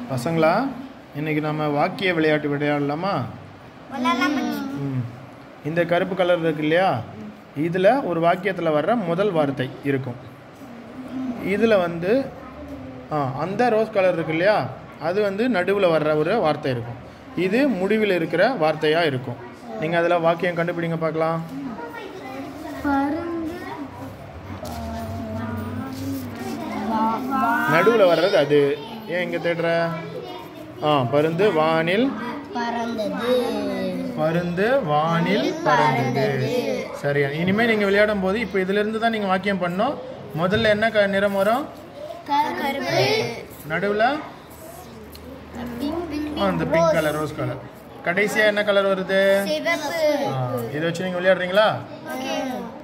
பசங்களா, இன்னைக்கு நம்ம வாக்கிய விளையாட்டு விளையாடலாமா? இந்த கருப்பு கலர் இருக்கு இல்லையா, இதில் ஒரு வாக்கியத்தில் வர்ற முதல் வார்த்தை இருக்கும். இதில் வந்து அந்த ரோஸ் கலர் இருக்கு இல்லையா, அது வந்து நடுவில் வர்ற ஒரு வார்த்தை இருக்கும். இது முடிவில் இருக்கிற வார்த்தையாக இருக்கும். நீங்கள் அதில் வாக்கியம் கண்டுபிடிங்க பார்க்கலாம். நடுவில் வர்றது அது. ஏன் இங்கே தேடுற? பருந்து வானில் பறந்தது. பருந்து வானில் பறந்தது. சரியா. இனிமேல் நீங்கள் விளையாடும் போது இப்போ இதிலிருந்து தான் நீங்கள் வாக்கியம் பண்ணணும். முதல்ல என்ன நிறம் வரும்? நடுவில் அந்த பிங்க் கலர், ரோஸ் கலர். கடைசியாக என்ன கலர் வருது? இதை வச்சு நீங்கள் விளையாடுறீங்களா?